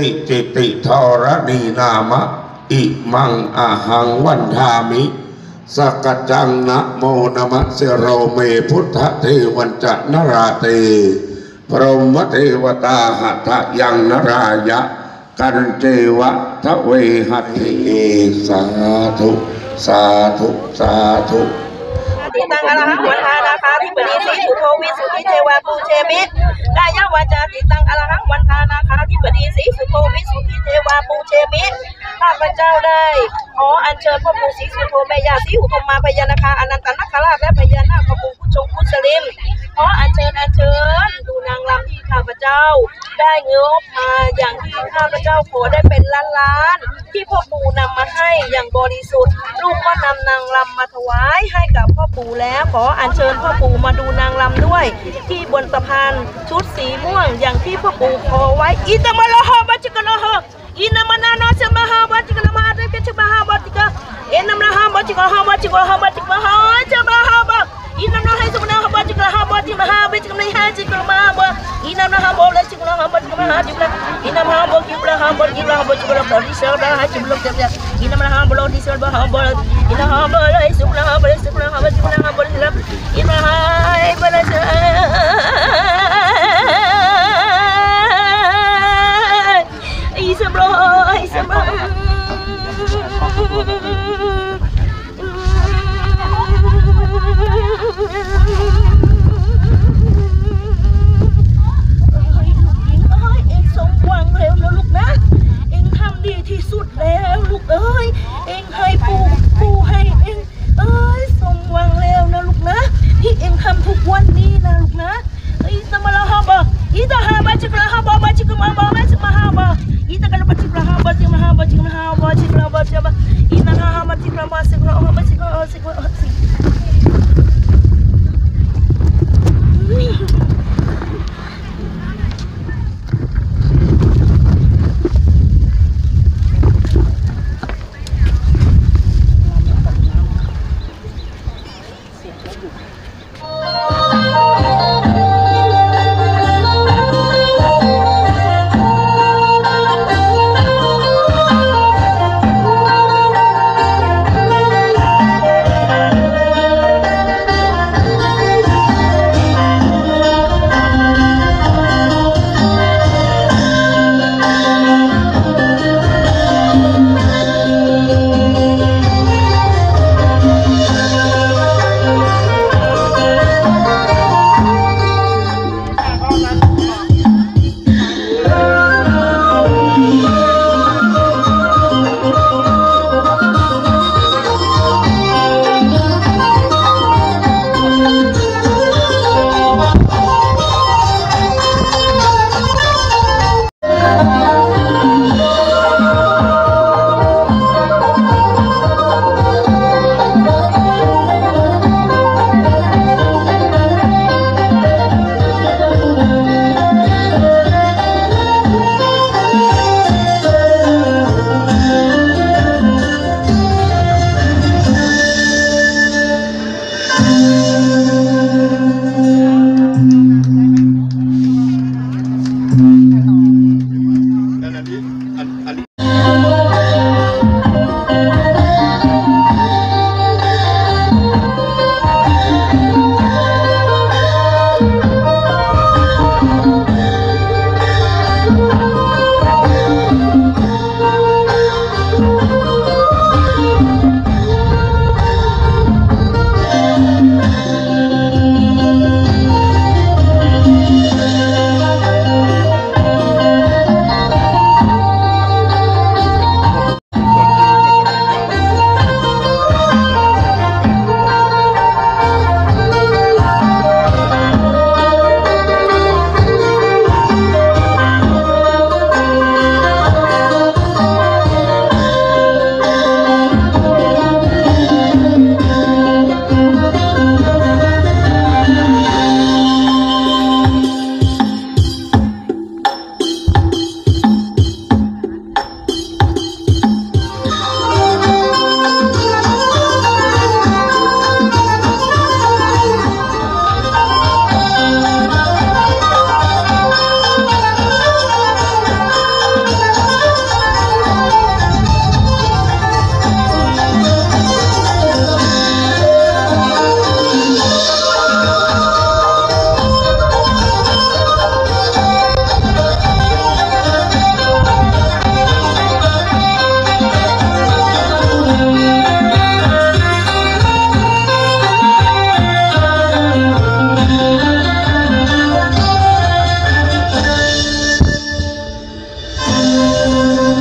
ติจิติธรณีนามะอิมังอาหังวันทามิสกัจจังนะโมนะมะเสโรเมพุทธเทวันจะนราเตพรหมเทวตาหัตยังนรายะกันเจวะทะเวหัตถิสาธุสาธุสาธุติตังอรหังวันทานาคาธิบดีสีสุโธวิสุทธิเทวาปูเชมิกายวาจาติตังอรหังวันทานาคาธิบดีสีสุโธวิสุทธิเทวาปูเชมิข้าพเจ้าได้ขออัญเชิญพ่อปู่ศรีสุโธแม่ย่าศรีอุทุมมาพญานาคาอนันตนาคราชและพญานาคปู่พุทธชงพุทธลิมขออัญเชิญดูนางรำที่ข้าพเจ้าได้งบมาอย่างที่ข้าพเจ้าขอได้เป็นล้านที่พ่อปู่นำมาให้อย่างบริสุทธิ์ลูกก็นำนางรำมาถวายให้กับพ่อปู่แล้วขออัญเชิญพ่อปู่มาดูนางรำด้วยที่บนสะพานชุดสีม่วงอย่างที่พ่อปู่ขอไว้อิตมะละหะบัจกะละหะอินามะนานาสมหะบัจกะละมะเรกะชะมหะบัจกะเอนัมละหะบัจกะละหะบัจกะละหะบัจกะละหะชะมหะบะอินัมละหะสมนะหะบัจกะละหะบัจกะละหะบัจกะละหะจิกะละมะบะอินัมละหะบะละจิกะละหะบัจกะละหะจิกะละอินัมละหะบะกิบละหะบัจกะละหะบัจกะละบะริสะละหะจิบละจับอินัมละหะบะละดิสะละหะบะอินัมละหะบะละสุละหะบะสุละหะบัจกะละหะบัจกะละอินัมละหะบะละสบายสบายเองสมหวังแล้วนะลูกนะเองทำดีที่สุดแล้วลูกเอ้ยเองให้ปู่ให้เองเอ้ยสมหวังแล้วนะลูกนะที่เองทำทุกวันนี้นะลูก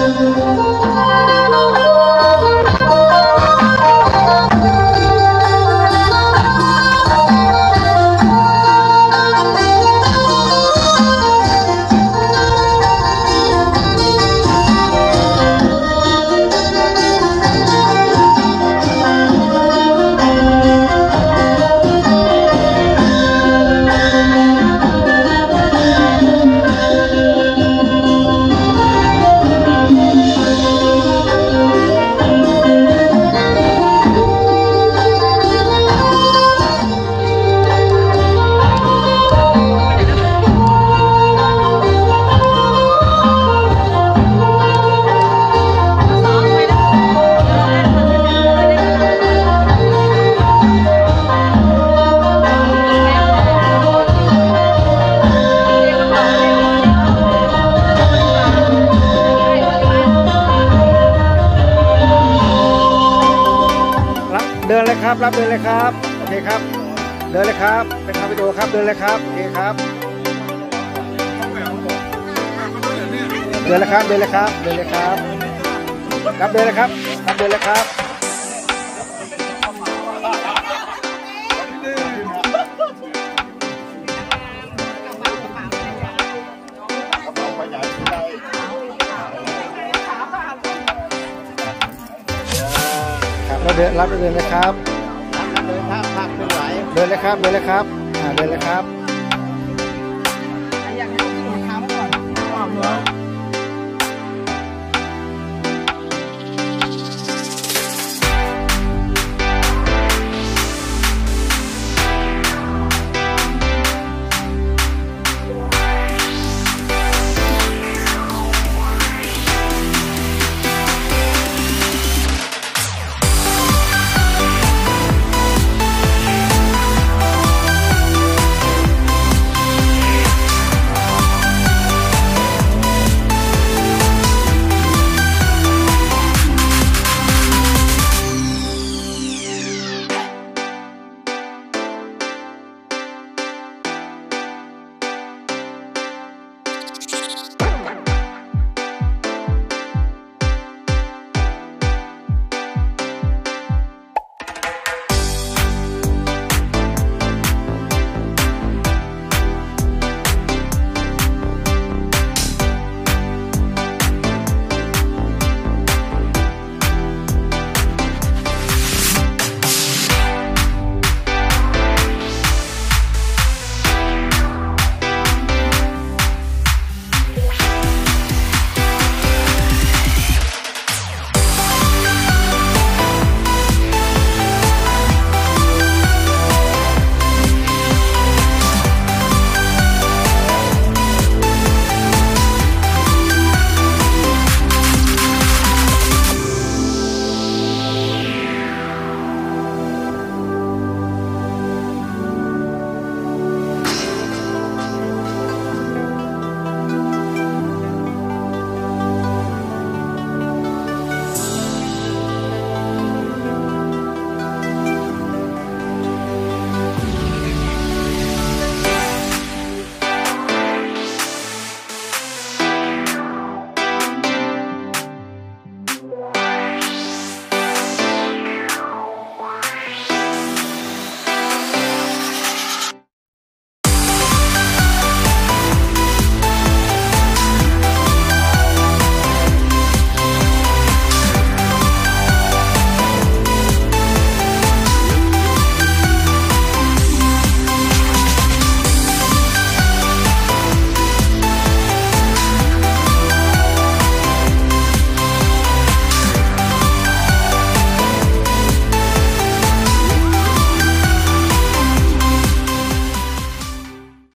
เดินเลยครับรับเดินเลยครับโอเคครับเดินเลยครับเป็นทางวิดีโอครับเดินเลยครับโอเคครับเดินเลยครับเดินเลยครับเดินเลยครับรับเดินเลยครับรับเดินเลยครับเราเดินรับเดินเลยครับเดินเลยครับเดินเลยครับเดินเลยครับเดินเลยครับ